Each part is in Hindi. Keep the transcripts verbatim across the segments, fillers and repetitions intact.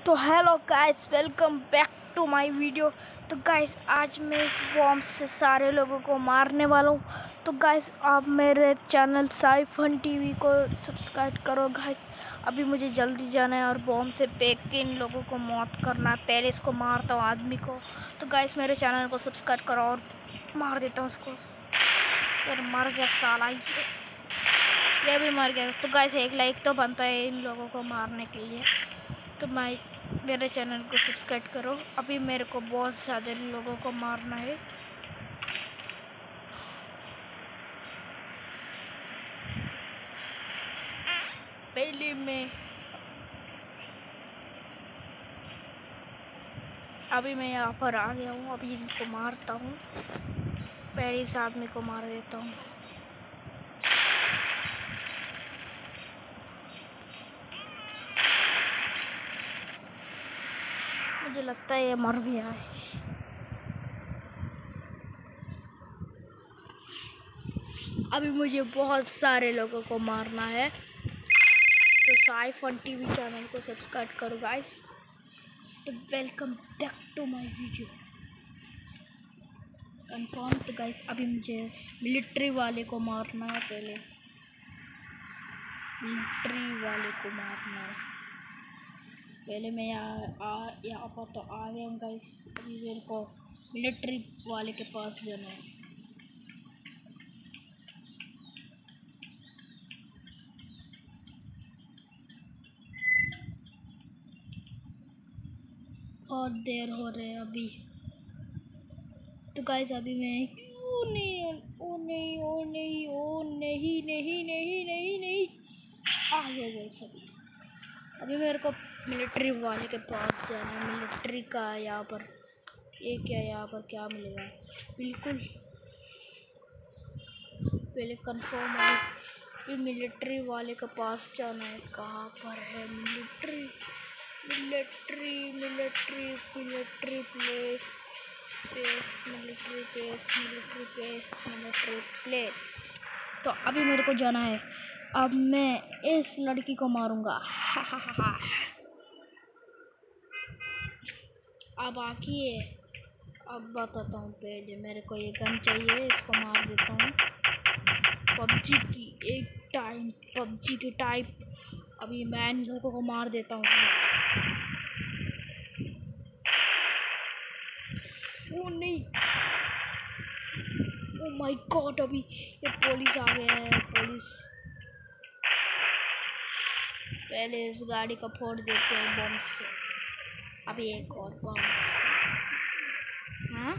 तो hello guys, welcome back to my video. तो गाइस आज मैं इस बॉम्ब से सारे लोगों को मारने वाला हूँ। तो गाइस आप मेरे चैनल साई फन टीवी को सब्सक्राइब करो। गाइस अभी मुझे जल्दी जाना है और बॉम्ब से फेंक के इन लोगों को मौत करना है। पहले इसको मारता हूँ आदमी को। तो गाइस मेरे चैनल को सब्सक्राइब करो और मार देता हूँ उसको। यार मर गया साला, ये ये भी मर गया। तो गाइस एक लाइक तो बनता है इन लोगों को मारने के लिए। तो मैं मेरे चैनल को सब्सक्राइब करो। अभी मेरे को बहुत ज़्यादा लोगों को मारना है। पहले मैं अभी मैं यहाँ पर आ गया हूँ। अभी इसको मारता हूँ। पहले इस आदमी को मार देता हूँ। मुझे लगता है ये मर गया है। अभी मुझे बहुत सारे लोगों को मारना है। तो साई फन टीवी चैनल को सब्सक्राइब करो गाइस। तो welcome back to my video confirm. तो गाइस अभी मुझे मिलिट्री वाले को मारना है। पहले मिलिट्री वाले को मारना है। पहले मैं यहाँ यहाँ पर तो आ गया हूँ गाइस। अभी मेरे को मिलिट्री वाले के पास जाना है। और देर हो रहे है अभी। तो गाइस अभी मैं ओ नहीं ओ नहीं ओ नहीं ओ नहीं नहीं नहीं नहीं नहीं आ गया गाइस। अभी अभी मेरे को मिलिट्री वाले के पास जाना है। मिलिट्री का यहाँ पर ये क्या, यहाँ पर क्या मिलेगा बिल्कुल पहले कंफर्म है। फिर मिलिट्री वाले के पास जाना है। कहाँ पर है military military military military place place military place military place military place. तो अभी मेरे को जाना है। अब मैं इस लड़की को मारूंगा। हा हा हा हा। अब बाकी है। अब बताता हूँ। पहले मेरे को ये गन चाहिए, इसको मार देता हूँ। पबजी की एक टाइम पबजी की टाइप। अभी मैं इन लोगों को मार देता हूँ। ओ नहीं, ओ माय गॉड, अभी ये पुलिस आ गया है। पुलिस पहले इस गाड़ी को फोड़ देते हैं बम से। अभी एक और बम। हाँ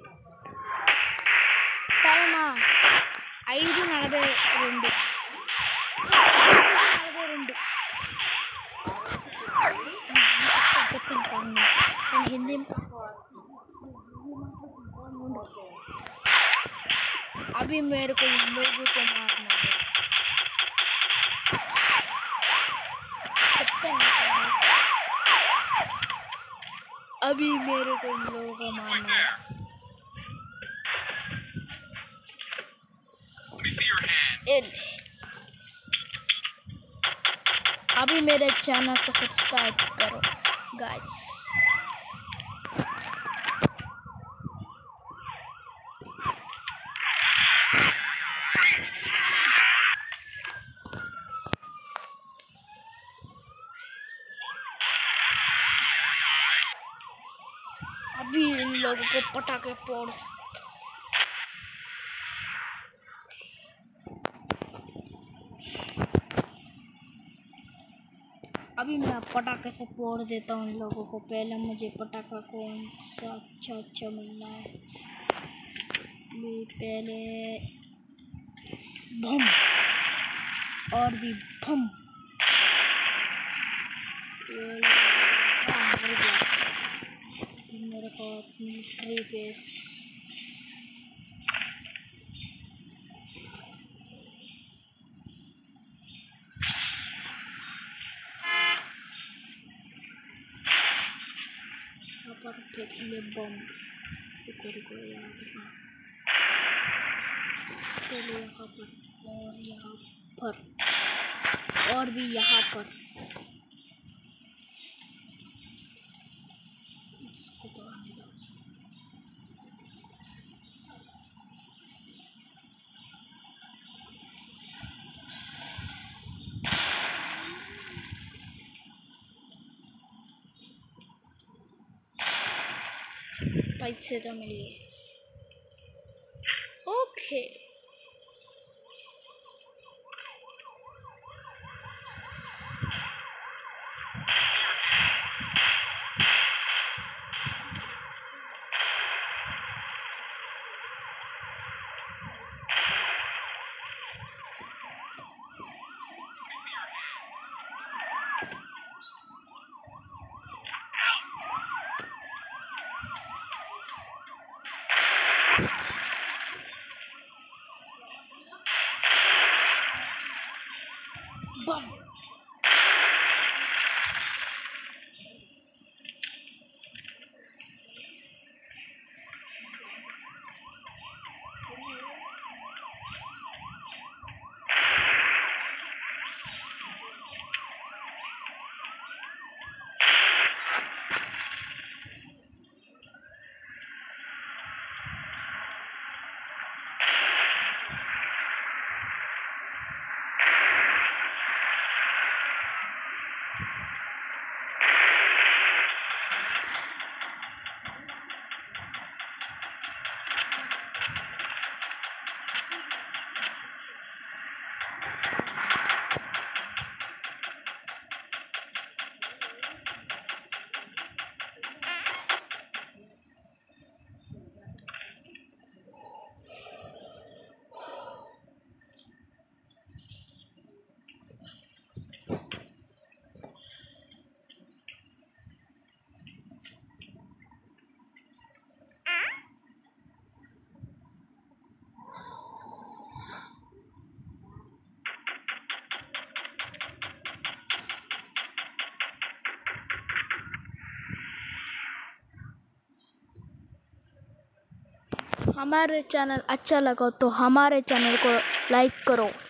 टाइमा ఐదు నలభై రెండు నలభై రెండు చెప్తాను కానీ నేను హిందీ अभी मेरे को इन लोगों को मारना है। अभी मेरे को इन लोगों को मारना है। अभी मेरे चैनल को सब्सक्राइब करो गाइस। अभी इन लोगों को पटाखे फोड़। अभी मैं पटाखे से फोड़ देता हूँ इन लोगों को। पहले मुझे पटाखा कौन सा अच्छा अच्छा मिलना है। भी पहले बम और भी बम। मेरे को मिलिट्री बेस पर फेंकेंगे बम। रुको रुको यहाँ पर पहले यहाँ पर और यहाँ पर और भी यहाँ पर। इसको तो आने दो। पैसे तो मिल गए। Okay bomb. हमारे चैनल अच्छा लगा तो हमारे चैनल को लाइक करो।